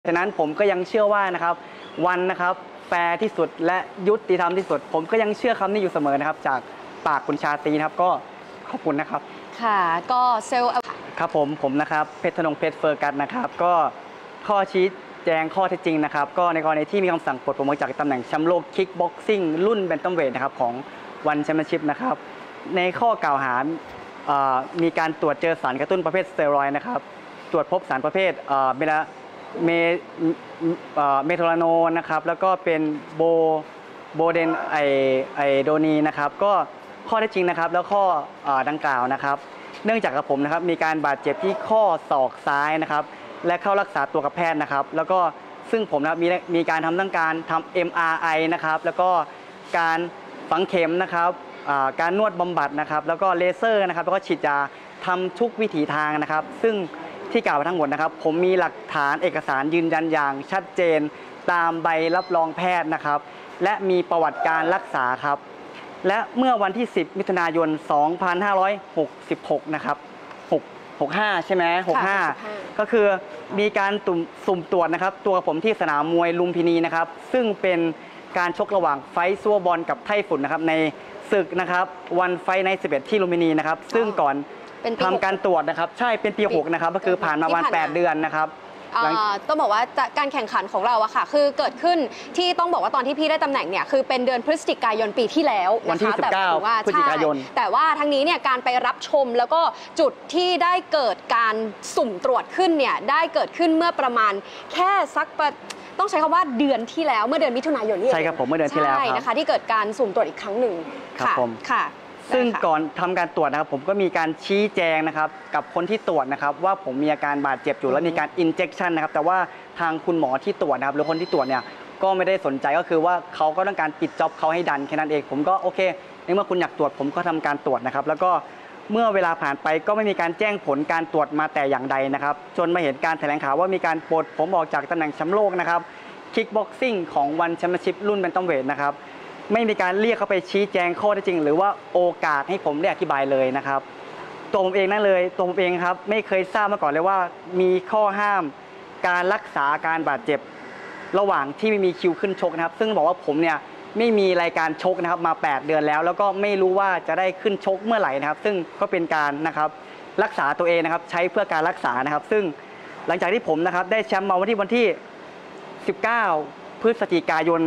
ฉะนั้นผมก็ยังเชื่อว่านะครับวันนะครับแฟร์ที่สุดและยุติธรรมที่สุดผมก็ยังเชื่อคำนี้อยู่เสมอนะครับจากปากคุณชาตรีนะครับก็ขอบคุณนะครับค่ะก็เซลล์ครับผมนะครับเพชรธนงเพชรเฟอร์กัสนะครับก็ข้อชี้แจงข้อเท็จจริงนะครับก็ในกรณีที่มีคำสั่งปลดผมออกจากตำแหน่งแชมป์โลกคิกบ็อกซิ่งรุ่นแบนตัมเวทนะครับของวันแชมเปี้ยนชิพนะครับในข้อกล่าวหามีการตรวจเจอสารกระตุ้นประเภทสเตียรอยด์นะครับตรวจพบสารประเภทเมโทลาโนนนะครับแล้วก็เป็นโบเดนไอโดนีนะครับก็ข้อเท็จจริงนะครับแล้วข้อดังกล่าวนะครับเนื่องจากกับผมนะครับมีการบาดเจ็บที่ข้อศอกซ้ายนะครับและเข้ารักษาตัวกับแพทย์นะครับแล้วก็ซึ่งผมนะครับมีการทำ MRI นะครับแล้วก็การฝังเข็มนะครับการนวดบำบัดนะครับแล้วก็เลเซอร์นะครับแล้วก็ฉีดยาทำทุกวิถีทางนะครับซึ่งที่กล่าวมาทั้งหมดนะครับผมมีหลักฐานเอกสารยืนยันอย่างชัดเจนตามใบรับรองแพทย์นะครับและมีประวัติการรักษาครับและเมื่อวันที่10มิถุนายน2566นะครับ65ใช่ไหม65ก็คือมีการสุ่มตรวจนะครับตัวผมที่สนามมวยลุมพินีนะครับซึ่งเป็นการชกระหว่างไฟท์ซัวบอลกับไต้ฝุ่นนะครับในศึกนะครับวันไฟท์ใน11ที่ลุมพินีนะครับซึ่งก่อนทำการตรวจนะครับใช่เป็นปี6นะครับก็คือผ่านมาวัน8เดือนนะครับต้องบอกว่าการแข่งขันของเราอะค่ะคือเกิดขึ้นที่ต้องบอกว่าตอนที่พี่ได้ตำแหน่งเนี่ยคือเป็นเดือนพฤศจิกายนปีที่แล้ววันที่19พฤศจิกายนแต่ว่าทั้งนี้เนี่ยการไปรับชมแล้วก็จุดที่ได้เกิดการสุ่มตรวจขึ้นเนี่ยได้เกิดขึ้นเมื่อประมาณแค่สักต้องใช้คำว่าเดือนที่แล้วเมื่อเดือนมิถุนายนนี่ใช่ครับผมเมื่อเดือนที่แล้วใช่นะคะที่เกิดการสุ่มตรวจอีกครั้งหนึ่งครับผมค่ะซึ่งก่อนทำการตรวจนะครับผมก็มีการชี้แจงนะครับกับคนที่ตรวจนะครับว่าผมมีอาการบาดเจ็บอยู่และมีการอินเจคชันนะครับแต่ว่าทางคุณหมอที่ตรวจนะครับหรือคนที่ตรวจเนี่ยก็ไม่ได้สนใจก็คือว่าเขาก็ต้องการปิดจ็อบเขาให้ดันแค่นั้นเองผมก็โอเคในเมื่อคุณอยากตรวจผมก็ทำการตรวจนะครับแล้วก็เมื่อเวลาผ่านไปก็ไม่มีการแจ้งผลการตรวจมาแต่อย่างใดนะครับจนมาเห็นการแถลงข่าวว่ามีการปลดผมออกจากตำแหน่งแชมป์โลกนะครับคิกบ็อกซิ่งของวันแชมเปี้ยนชิพรุ่นแบนตัมเวทนะครับไม่มีการเรียกเขาไปชี้แจงข้อเท็จจริงหรือว่าโอกาสให้ผมได้อธิบายเลยนะครับตัวผมเองนั่นเลยตัวผมเองครับไม่เคยทราบมาก่อนเลยว่ามีข้อห้ามการรักษาการบาดเจ็บระหว่างที่ไม่มีคิวขึ้นชกนะครับซึ่งบอกว่าผมเนี่ยไม่มีรายการชกนะครับมา8เดือนแล้วก็ไม่รู้ว่าจะได้ขึ้นชกเมื่อไหร่นะครับซึ่งก็เป็นการนะครับรักษาตัวเองนะครับใช้เพื่อการรักษานะครับซึ่งหลังจากที่ผมนะครับได้แชมป์มาวันที่19พฤศจิกายน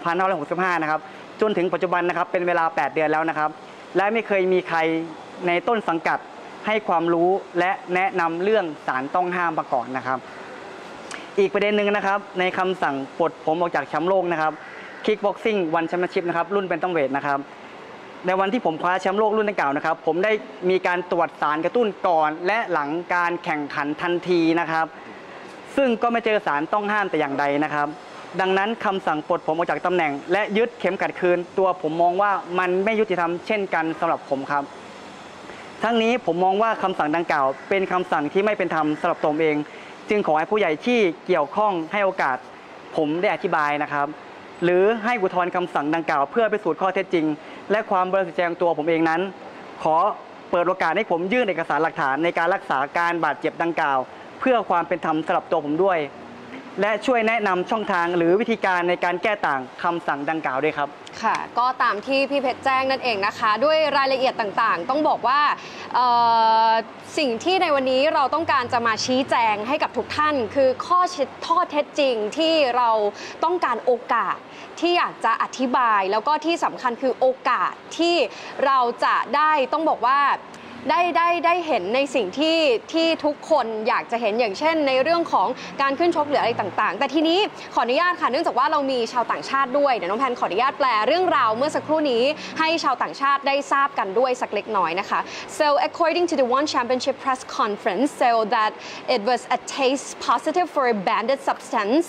2565นะครับจนถึงปัจจุบันนะครับเป็นเวลา8เดือนแล้วนะครับและไม่เคยมีใครในต้นสังกัดให้ความรู้และแนะนำเรื่องสารต้องห้ามมาก่อนนะครับอีกประเด็นหนึ่งนะครับในคำสั่งปลดผมออกจากแชมป์โลกนะครับคิกบ็อกซิ่งวันแชมเปี้ยนชิพนะครับรุ่นแบนตัมเวทนะครับในวันที่ผมคว้าแชมป์โลกรุ่นดังกล่าวนะครับผมได้มีการตรวจสารกระตุ้นก่อนและหลังการแข่งขันทันทีนะครับซึ่งก็ไม่เจอสารต้องห้ามแต่อย่างใดนะครับดังนั้นคำสั่งปลดผมออกจากตำแหน่งและยึดเข็มขัดคืนตัวผมมองว่ามันไม่ยุติธรรมเช่นกันสำหรับผมครับทั้งนี้ผมมองว่าคำสั่งดังกล่าวเป็นคำสั่งที่ไม่เป็นธรรมสำหรับตัวเองจึงขอให้ผู้ใหญ่ที่เกี่ยวข้องให้โอกาสผมได้อธิบายนะครับหรือให้อุทธรณ์คำสั่งดังกล่าวเพื่อพิสูจน์ข้อเท็จจริงและความบริสุทธิ์ใจของตัวผมเองนั้นขอเปิดโอกาสให้ผมยื่นเอกสารหลักฐานในการรักษาการบาดเจ็บดังกล่าวเพื่อความเป็นธรรมสำหรับตัวผมด้วยและช่วยแนะนำช่องทางหรือวิธีการในการแก้ต่างคำสั่งดังกล่าวด้วยครับค่ะก็ตามที่พี่เพชรแจ้งนั่นเองนะคะด้วยรายละเอียดต่างๆต้องบอกว่าสิ่งที่ในวันนี้เราต้องการจะมาชี้แจงให้กับทุกท่านคือข้อเท็จจริงที่เราต้องการโอกาสที่อยากจะอธิบายแล้วก็ที่สำคัญคือโอกาสที่เราจะได้ต้องบอกว่าได้เห็นในสิ่งที่ทุกคนอยากจะเห็นอย่างเช่นในเรื่องของการขึ้นชกหรืออะไรต่างๆแต่ทีนี้ขออนุญาตค่ะเนื่องจากว่าเรามีชาวต่างชาติด้วยเดี๋ยวน้องแพนขออนุญาตแปลเรื่องราวเมื่อสักครู่นี้ให้ชาวต่างชาติได้ทราบกันด้วยสักเล็กน้อยนะคะ so according to the One Championship press conference so that it was a test positive for a banned substance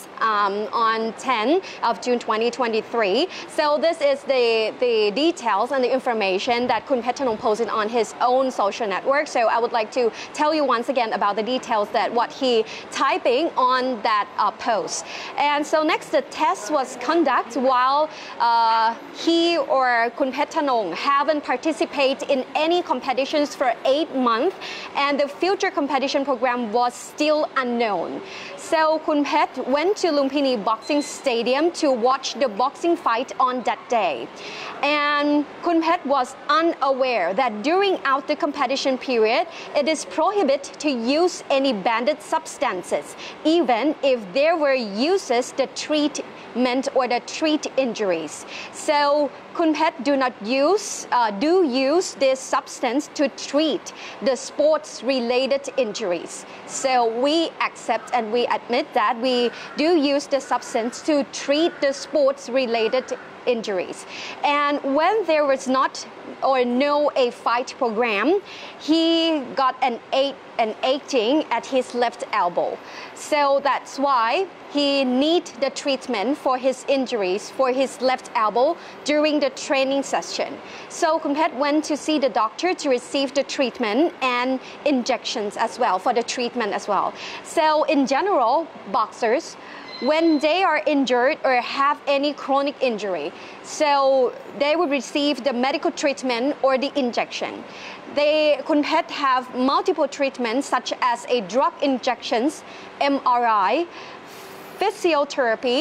on 10 of June 2023 so this is the details and the information that Kun Phetchanong posted on his own social network. So I would like to tell you once again about the details that what he typing on that post. And so next, the test was conducted while he or Kun Pettanong haven't participated in any competitions for 8 months, and the future competition program was still unknown. So Kun Pet went to Lumpini Boxing Stadium to watch the boxing fight on that day. And Kun Pet was unaware that during the competition period, it is prohibited to use any banned substances, even if there were uses the treatment or the treat injuries. So Kun Pet do use this substance to treat the sports-related injuries. So we accept and we admit that we do use the substance to treat the sports-related injuries. And when there was not or no a fight program, he got an aching at his left elbow. So that's why he need the treatment for his injuries for his left elbow during the training session. So Kun Pet went to see the doctor to receive the treatment and injections as well for the treatment as well. So in general, boxers, when they are injured or have any chronic injury, so they will receive the medical treatment or the injection. Kun Pet have multiple treatments such as a drug injections, MRI, physiotherapy,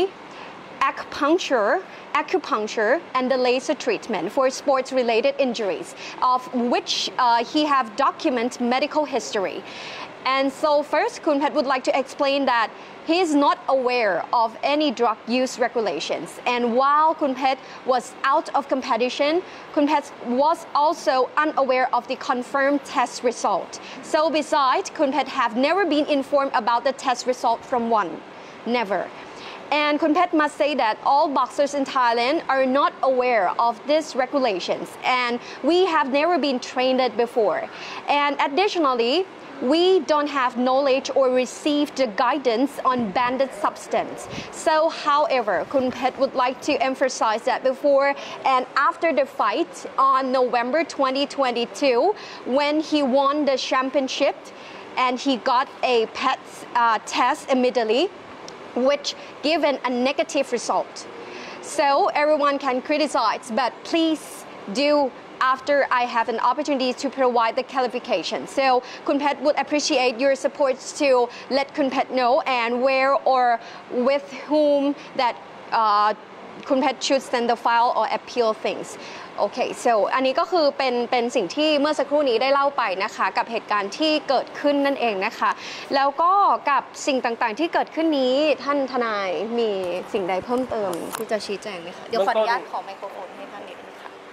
acupuncture, and the laser treatment for sports-related injuries, of which he have documented medical history. And so first, Kun Pet would like to explain that he is not aware of any drug use regulations. And while Kun Pet was out of competition, Kun Pet was also unaware of the confirmed test result. So besides, Kun Pet have never been informed about the test result from one. Never. And Kun Pet must say that all boxers in Thailand are not aware of these regulations, and we have never been trained before. And additionally, we don't have knowledge or received the guidance on banned substance. So however, Kun Pet would like to emphasize that before and after the fight on November 2022, when he won the championship and he got a PET test immediately, which given a negative result. So everyone can criticize, but please do after I have an opportunity to provide the clarification. So Kun Pet would appreciate your support to let Kun Pet know and where or with whom that Kun Pet should send the file or appeal things. Okay, so อันนี้ก็คือเป็นสิ่งที่เมื่อสักครู่นี้ได้เล่าไปนะคะกับเหตุการณ์ที่เกิดขึ้นนั่นเองนะคะแล้วก็กับสิ่งต่างๆที่เกิดขึ้นนี้ท่านทนายมีสิ่งใดเพิ่มเติมที่จะชี้แจงไหมคะเดี๋ยวขออนุญาตขอไมโครโฟนให้ท่านนิดนึงค่ะ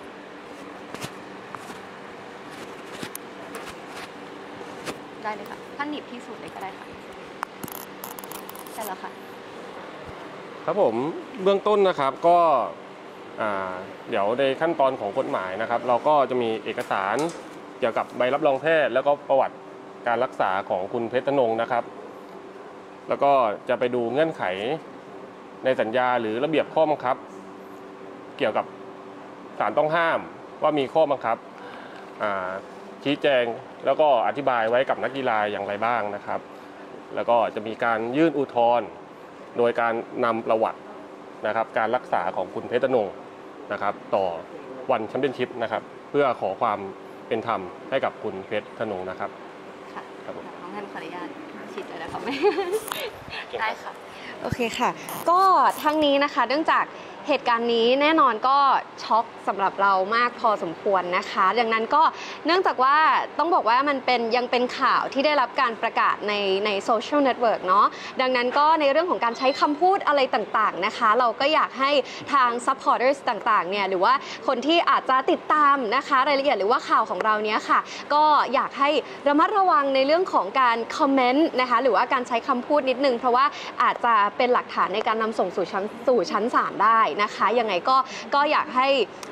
ได้เลยค่ะท่านหนีบที่สุดเลยก็ได้ค่ะใช่แล้วค่ะครับผมเบื้องต้นนะครับก็เดี๋ยวในขั้นตอนของกฎหมายนะครับเราก็จะมีเอกสารเกี่ยวกับใบรับรองแพทย์แล้วก็ประวัติการรักษาของคุณเพชรธนงนะครับแล้วก็จะไปดูเงื่อนไขในสัญญาหรือระเบียบข้อบังคับเกี่ยวกับสารต้องห้ามว่ามีข้อบังคับชี้แจงแล้วก็อธิบายไว้กับนักกีฬาอย่างไรบ้างนะครับแล้วก็จะมีการยื่นอุทธรณ์โดยการนำประวัตินะครับการรักษาของคุณเพชรธนงนะครับต่อวันแชมเปี้ยนชิพนะครับเพื่อขอความเป็นธรรมให้กับคุณเพชรธนงนะครับค่ะครับผมน้องท่านขออนุญาตฉีดเลยนะครับได้ค่ะโอเคค่ะก็ทั้งนี้นะคะเนื่องจากเหตุการณ์นี้แน่นอนก็ช็อกสำหรับเรามากพอสมควรนะคะดังนั้นก็เนื่องจากว่าต้องบอกว่ามันยังเป็นข่าวที่ได้รับการประกาศในโซเชียลเน็ตเวิร์กเนาะดังนั้นก็ในเรื่องของการใช้คำพูดอะไรต่างๆนะคะเราก็อยากให้ทางซัพพอร์เตอร์ต่างๆเนี่ยหรือว่าคนที่อาจจะติดตามนะคะรายละเอียดหรือว่าข่าวของเราเนี้ยค่ะก็อยากให้ระมัดระวังในเรื่องของการคอมเมนต์นะคะหรือว่าการใช้คำพูดนิดนึงเพราะว่าอาจจะเป็นหลักฐานในการนำส่งสู่ชั้นศาลได้นะคะยังไงก็อยากให้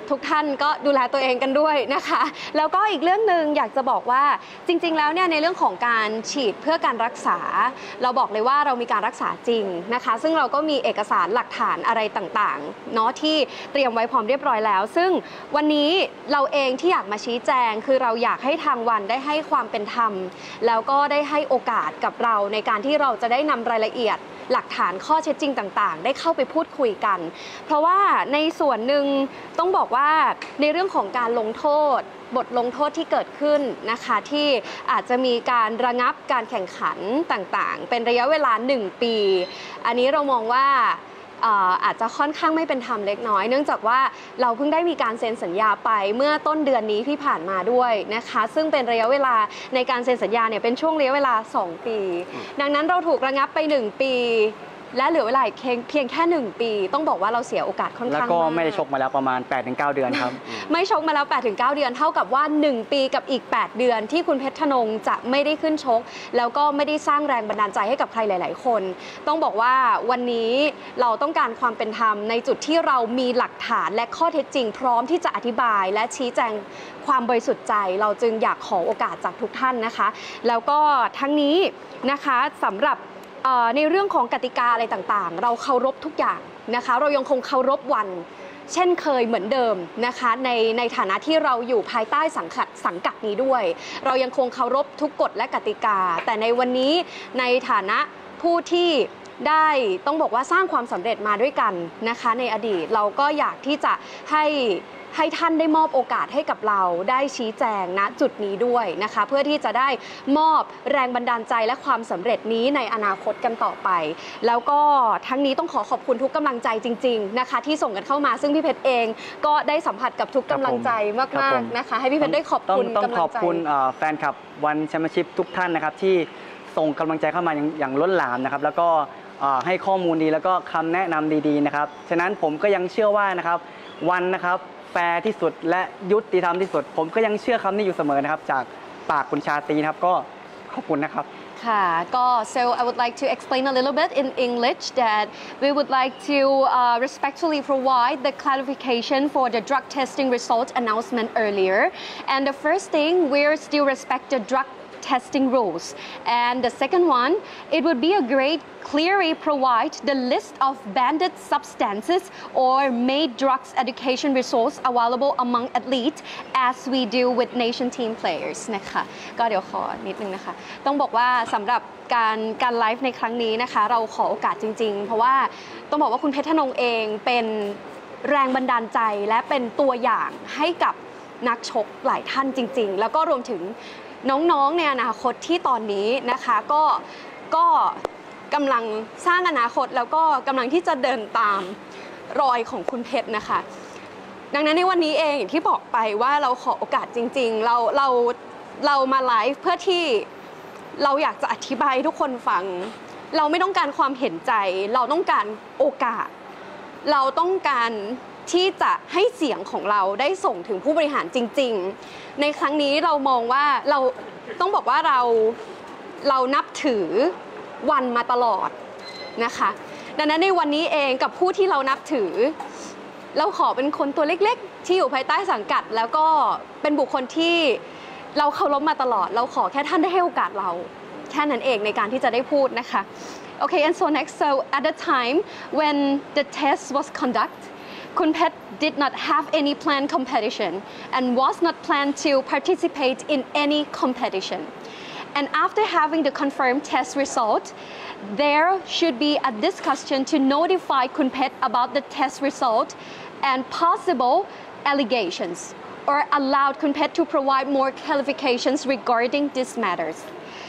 ทุกท่านก็ดูแลตัวเองกันด้วยนะคะแล้วก็อีกเรื่องหนึ่งอยากจะบอกว่าจริงๆแล้วเนี่ยในเรื่องของการฉีดเพื่อการรักษาเราบอกเลยว่าเรามีการรักษาจริงนะคะซึ่งเราก็มีเอกสารหลักฐานอะไรต่างๆเนาะที่เตรียมไว้พร้อมเรียบร้อยแล้วซึ่งวันนี้เราเองที่อยากมาชี้แจงคือเราอยากให้ทางวันได้ให้ความเป็นธรรมแล้วก็ได้ให้โอกาสกับเราในการที่เราจะได้นำรายละเอียดหลักฐานข้อเท็จจริงต่างๆได้เข้าไปพูดคุยกันเพราะว่าในส่วนหนึ่งต้องบอกว่าในเรื่องของการลงโทษบทลงโทษที่เกิดขึ้นนะคะที่อาจจะมีการระงับการแข่งขันต่างๆเป็นระยะเวลา1 ปีอันนี้เรามองว่าอาจจะค่อนข้างไม่เป็นธรรมเล็กน้อยเนื่องจากว่าเราเพิ่งได้มีการเซ็นสัญญาไปเมื่อต้นเดือนนี้ที่ผ่านมาด้วยนะคะซึ่งเป็นระยะเวลาในการเซ็นสัญญาเนี่ยเป็นช่วงระยะเวลา2 ปีดังนั้นเราถูกระงับไป1 ปีและเหลือเวลาเพียงแค่1 ปีต้องบอกว่าเราเสียโอกาสค่อนข้างมากแล้วก็ไม่ได้ชกมาแล้วประมาณ 8-9 เดือนครับไม่ชกมาแล้ว 8-9 เดือนเท่ากับว่า1 ปีกับอีก8 เดือนที่คุณเพชรธนงจะไม่ได้ขึ้นชกแล้วก็ไม่ได้สร้างแรงบันดาลใจให้กับใครหลายๆคนต้องบอกว่าวันนี้เราต้องการความเป็นธรรมในจุดที่เรามีหลักฐานและข้อเท็จจริงพร้อมที่จะอธิบายและชี้แจงความบริสุทธิ์ใจเราจึงอยากขอโอกาสจากทุกท่านนะคะแล้วก็ทั้งนี้นะคะสำหรับในเรื่องของกติกาอะไรต่างๆเราเคารพทุกอย่างนะคะเรายังคงเคารพวันเช่นเคยเหมือนเดิมนะคะในฐานะที่เราอยู่ภายใต้สังกัดนี้ด้วยเรายังคงเคารพทุกกฎและกติกาแต่ในวันนี้ในฐานะผู้ที่ได้ต้องบอกว่าสร้างความสำเร็จมาด้วยกันนะคะในอดีตเราก็อยากที่จะให้ท่านได้มอบโอกาสให้กับเราได้ชี้แจงณจุดนี้ด้วยนะคะเพื่อที่จะได้มอบแรงบันดาลใจและความสำเร็จนี้ในอนาคตกันต่อไปแล้วก็ทั้งนี้ต้องขอบคุณทุกกำลังใจจริงๆนะคะที่ส่งกันเข้ามาซึ่งพี่เพชรเองก็ได้สัมผัสกับทุกกำลังใจมากๆนะคะให้พี่เพชรได้ขอบคุณกำลังใจต้องขอบคุณแฟนคลับวันแชมเปี้ยนชิพทุกท่านนะครับที่ส่งกำลังใจเข้ามาอย่างล้นหลามนะครับแล้วก็ให้ข้อมูลดีแล้วก็คำแนะนำดีๆนะครับฉะนั้นผมก็ยังเชื่อว่านะครับวันนะครับแฟร์ที่สุดและยุติธรรมที่สุดผมก็ยังเชื่อคำนี้อยู่เสมอนะครับจากปากคุณชาตรีนะครับก็ขอบคุณนะครับค่ะก็ so I would like to explain a little bit in English that we would like to respectfully provide the clarification for the drug testing result announcement earlier and the first thing we're still respect the drug testing rules and the second one it would be a great clearly provide the list of banned substances or made drugs education results available among athletes as we do with nation team players นะคะก็เดี๋ยวขอนิดนึงนะคะต้องบอกว่าสำหรับการไลฟ์ในครั้งนี้นะคะเราขอโอกาสจริงๆเพราะว่าต้องบอกว่าคุณเพชรธนงเองเป็นแรงบันดาลใจและเป็นตัวอย่างให้กับนักชกหลายท่านจริงๆแล้วก็รวมถึงน้องๆในอนาคตที่ตอนนี้นะคะก็กำลังสร้างอนาคตแล้วก็กำลังที่จะเดินตามรอยของคุณเพชรนะคะดังนั้นในวันนี้เองอย่างที่บอกไปว่าเราขอโอกาสจริงๆเรามาไลฟ์เพื่อที่เราอยากจะอธิบายให้ทุกคนฟังเราไม่ต้องการความเห็นใจเราต้องการโอกาสเราต้องการที่จะให้เสียงของเราได้ส่งถึงผู้บริหารจริงๆในครั้งนี้เรามองว่าเราต้องบอกว่าเรานับถือวันมาตลอดนะคะดังนั้นในวันนี้เองกับผู้ที่เรานับถือเราขอเป็นคนตัวเล็กๆที่อยู่ภายใต้สังกัดแล้วก็เป็นบุคคลที่เราเคารพมาตลอดเราขอแค่ท่านได้ให้โอกาสเราแค่นั้นเองในการที่จะได้พูดนะคะ Okay and so next so at the time when the test was conducted Kun Phet did not have any planned competition and was not planned to participate in any competition. And after having the confirmed test result, there should be a discussion to notify Kun Phet about the test result and possible allegations, or allowed Kun Phet to provide more clarifications regarding these matters.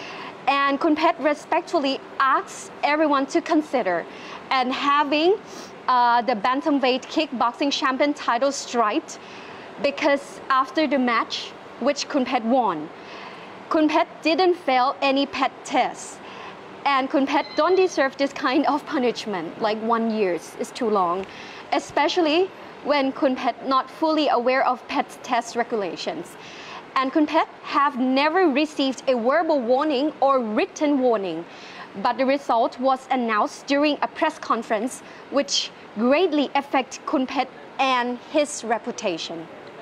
And Kun Phet respectfully asks everyone to consider and having the bantamweight kickboxing champion title striped, because after the match, which Kun Phet won, Kun Phet didn't fail any PET tests, and Kun Phet don't deserve this kind of punishment. Like 1 year is too long, especially when Kun Phet not fully aware of PET test regulations. And Kun Phet have never received a verbal warning or written warning, but the result was announced during a press conference, which greatly affect Kun Phet and his reputation.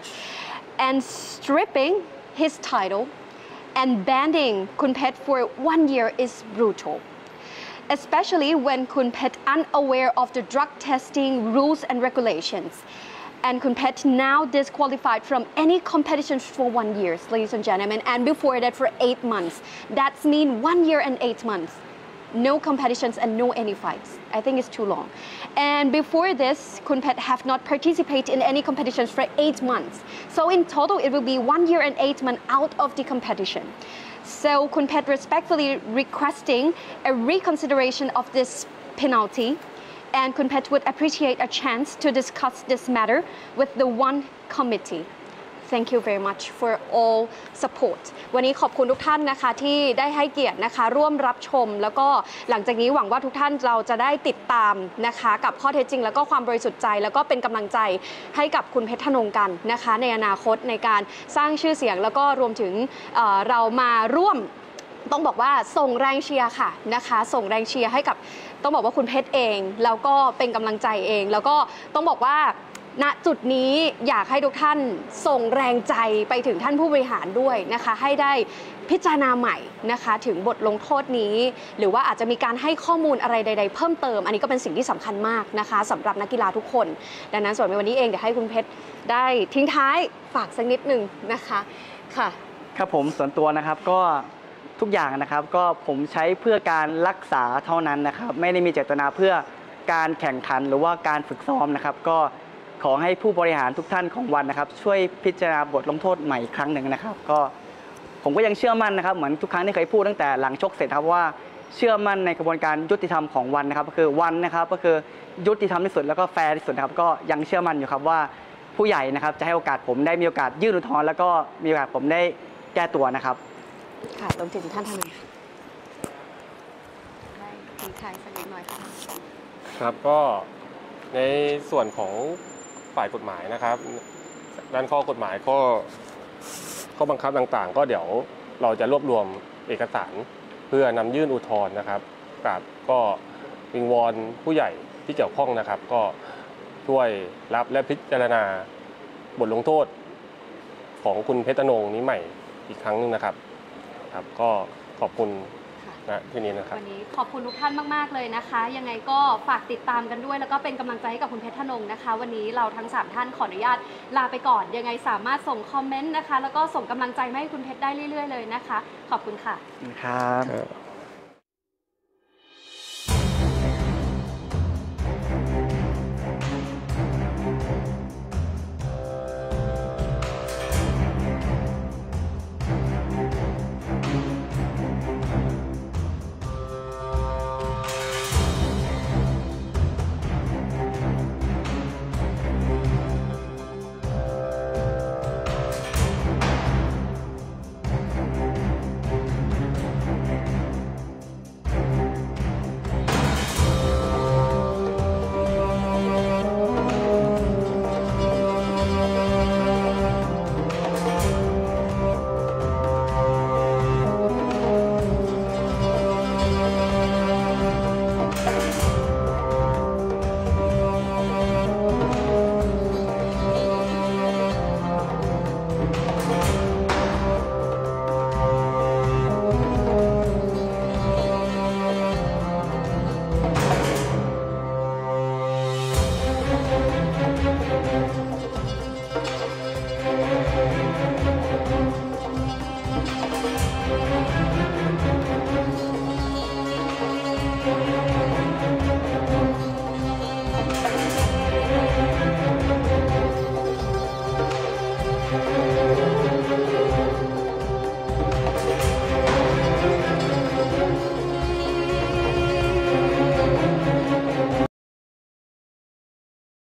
And stripping his title and banning Kun Phet for 1 year is brutal, especially when Kun Phet unaware of the drug testing rules and regulations. And Kun Phet now disqualified from any competitions for 1 year, ladies and gentlemen, and before that for 8 months. That's mean 1 year and 8 months. No competitions and no any fights. I think it's too long. And before this, Kun Phet have not participated in any competitions for 8 months. So in total, it will be 1 year and 8 months out of the competition. So Kun Phet respectfully requesting a reconsideration of this penalty, and Kun Phet would appreciate a chance to discuss this matter with the one committee. Thank you very much for all support. วันนี้ขอบคุณทุกท่านนะคะที่ได้ให้เกียรตินะคะร่วมรับชมแล้วก็หลังจากนี้หวังว่าทุกท่านเราจะได้ติดตามนะคะกับข้อเท็จจริงแล้วก็ความบริสุทธิ์ใจแล้วก็เป็นกำลังใจให้กับคุณเพชรธนงกันนะคะในอนาคตในการสร้างชื่อเสียงแล้วก็รวมถึงเรามาร่วมต้องบอกว่าส่งแรงเชียร์ค่ะนะคะส่งแรงเชียร์ให้กับต้องบอกว่าคุณเพชรเองแล้วก็เป็นกำลังใจเองแล้วก็ต้องบอกว่าณจุดนี้อยากให้ทุกท่านส่งแรงใจไปถึงท่านผู้บริหารด้วยนะคะให้ได้พิจารณาใหม่นะคะถึงบทลงโทษนี้หรือว่าอาจจะมีการให้ข้อมูลอะไรใดๆเพิ่มเติมอันนี้ก็เป็นสิ่งที่สำคัญมากนะคะสำหรับนักกีฬาทุกคนดังนั้นส่วนในวันนี้เองเดี๋ยวให้คุณเพชรได้ทิ้งท้ายฝากสักนิดนึงนะคะค่ะครับผมส่วนตัวนะครับก็ทุกอย่างนะครับก็ผมใช้เพื่อการรักษาเท่านั้นนะครับไม่ได้มีเจตนาเพื่อการแข่งขันหรือว่าการฝึกซ้อมนะครับก็ขอให้ผู้บริหารทุกท่านของวันนะครับช่วยพิจารณาบทลงโทษใหม่อีกครั้งหนึ่งนะครับก็ผมก็ยังเชื่อมั่นนะครับเหมือนทุกครั้งที่เคยพูดตั้งแต่หลังชกเสร็จครับว่าเชื่อมั่นในกระบวนการยุติธรรมของวันนะครับก็คือวันนะครับก็คือยุติธรรมที่สุดแล้วก็แฟร์ที่สุดนะครับก็ยังเชื่อมั่นอยู่ครับว่าผู้ใหญ่นะครับจะให้โอกาสผมได้มีโอกาสยื่นอุทธรณ์แล้วก็มีโอกาสผมได้แก้ตัวนะครับค่ะรวมถึงท่านทนายได้ทิ้งท้ายสักนิดหน่อยค่ะครับก็ในส่วนของฝ่ายกฎหมายนะครับด้านข้อกฎหมายข้อบังคับต่างๆก็เดี๋ยวเราจะรวบรวมเอกสารเพื่อนำยื่นอุทธรณ์นะครับกับก็วิงวอนผู้ใหญ่ที่เกี่ยวข้องนะครับก็ช่วยรับและพิจารณาบทลงโทษของคุณเพชรธนงนี้ใหม่อีกครั้งนึงนะครับครับก็ขอบคุณนะที่นี้นะครับวันนี้ขอบคุณทุกท่านมากๆเลยนะคะยังไงก็ฝากติดตามกันด้วยแล้วก็เป็นกำลังใจให้กับคุณเพชรธนงนะคะวันนี้เราทั้ง3ท่านขออนุญาตลาไปก่อนยังไงสามารถส่งคอมเมนต์นะคะแล้วก็ส่งกำลังใจมาให้คุณเพชรได้เรื่อยๆเลยนะคะขอบคุณค่ะครับ